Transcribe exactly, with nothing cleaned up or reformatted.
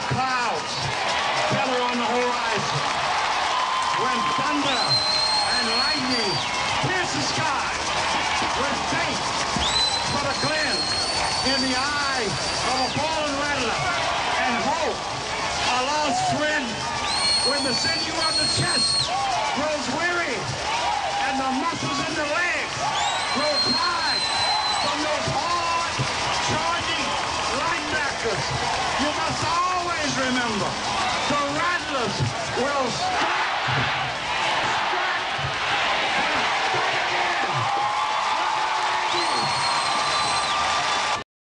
clouds gather on the horizon, when thunder and lightning pierce the sky, when faith put a glint in the eye of a fallen rattler, and hope a lost friend, when the sinew of the chest grows weary and the muscles in the legs grow tired from those hard charging linebackers, you must always remember the Rattlers will strike.